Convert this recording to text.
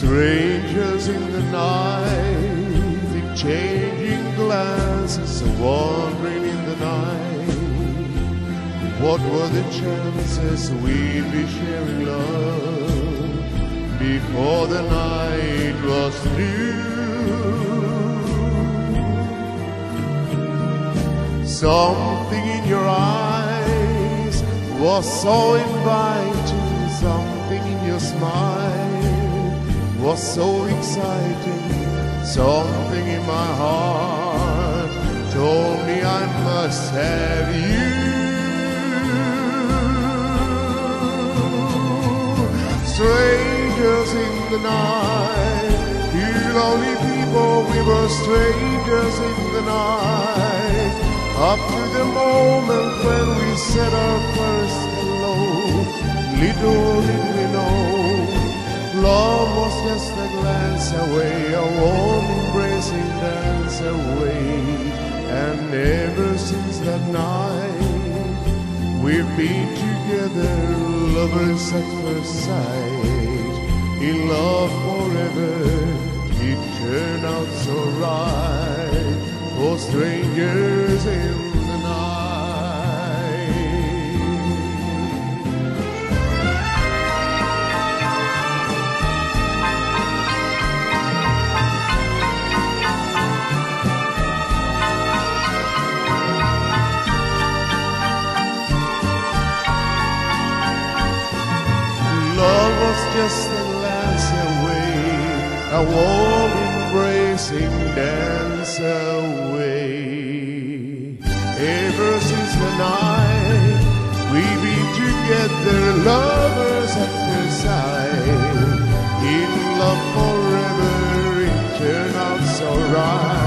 Strangers in the night, exchanging glances, wandering in the night. What were the chances we'd be sharing love before the night was through? Something in your eyes was so inviting, something in your smile was so exciting, something in my heart told me I must have you. Strangers in the night, you lonely people, we were strangers in the night, up to the moment when we said our first hello. Little did we know, love was just a glance away, a warm embracing dance away. And ever since that night, we've been together, lovers at first sight, in love forever. It turned out so right, for strangers in the night. Love was just a glance away, a warm embracing dance away. Ever since the night we've been together, lovers at first sight, in love forever. It turned out so right,